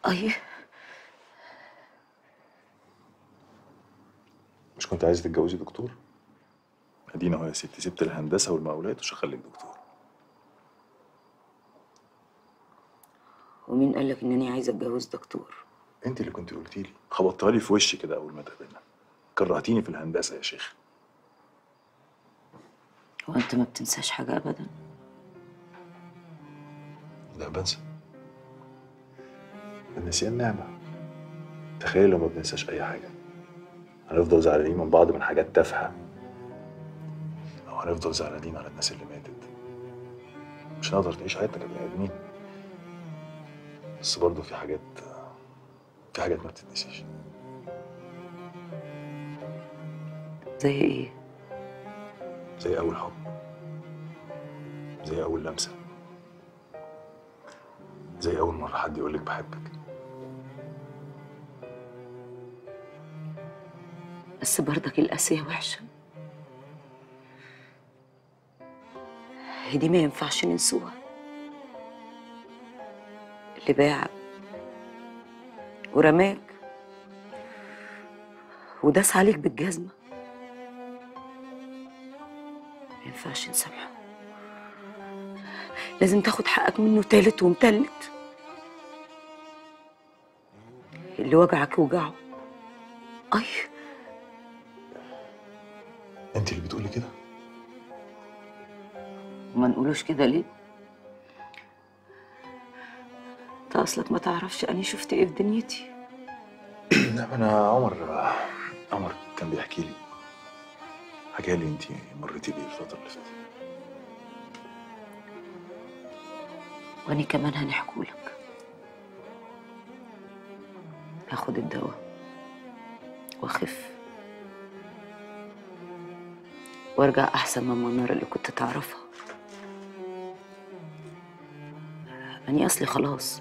أي مش كنت عايزة تتجوزي دكتور؟ ادينا اهو يا ستي، سبت الهندسة والمقاولات وشغلك دكتور. ومين قالك إنني عايزة أتجوز دكتور؟ انت اللي كنت قلتي لي، خبطتها لي في وشي كده اول ما اتقابلنا. كرهتيني في الهندسة يا شيخ. هو أنت ما بتنساش حاجة أبدا؟ لا بنسى. النسيان نعمة. تخيل لو ما بننساش أي حاجة، هنفضل زعلانين من بعض من حاجات تافهة، أو هنفضل زعلانين على الناس اللي ماتت. مش هنقدر نعيش حياتنا كبني آدمين. بس برضه في حاجات ما بتتنسيش. زي إيه؟ زي أول حب، زي أول لمسة، زي أول مرة حد يقولك بحبك. بس برضك القاسية وحشة. هي دي ما ينفعش ننسوها. اللي باعك ورماك وداس عليك بالجزمة ما ينفعش نسامحه. لازم تاخد حقك منه تالت ومتلت. اللي وجعك وجعه. أي أنت اللي بتقولي كده؟ وما نقولوش كده ليه؟ انت اصلك ما تعرفش اني شفت ايه في دنيتي. لا، ما أنا عمر كان بيحكي لي، حكى لي أنت مريتي بيه الفترة اللي فاتت. واني كمان هنحكولك. هاخد الدواء واخف وارجع احسن من منار اللي كنت تعرفها. اني اصلي خلاص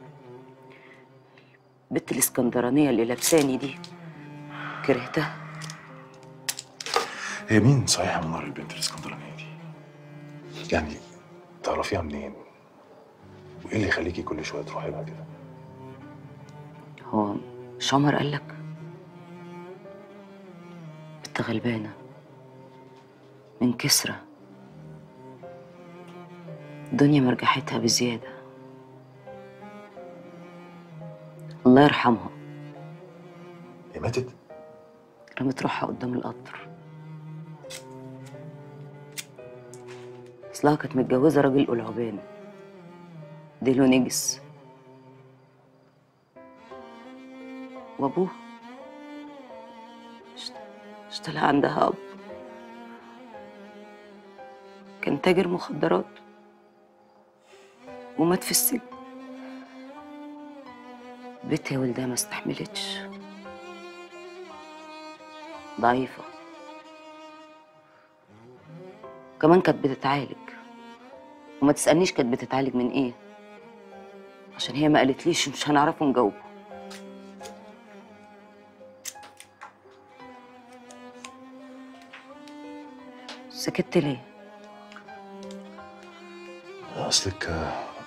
البت الاسكندرانيه اللي لابساني دي كرهتها. هي مين صحيح منار البنت الاسكندرانية دي؟ يعني تعرفيها منين؟ وايه اللي يخليكي كل شويه تروحي لها كده؟ هو مش عمر قالك؟ بنت غلبانه من كسرة، الدنيا مرجحتها بزياده. الله يرحمها. هي ماتت؟ رمت روحها قدام القطر. اصلها كانت متجوزه راجل قلعبان ديله نجس، وابوها اشتغل عندها اب كان تاجر مخدرات ومات في السجن. بنتها ولدها ما استحملتش، ضعيفة، كمان كانت بتتعالج. وما تسألنيش كانت بتتعالج من ايه، عشان هي ما قالتليش مش هنعرفه نجاوبه. سكت ليه؟ اصلك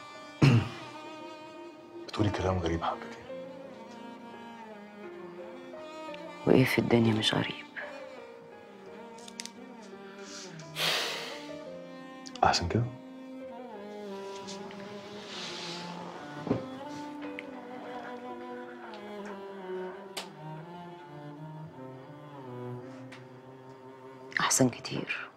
بتقولي كلام غريب حبتين. وايه في الدنيا مش غريب؟ احسن كده. احسن كتير.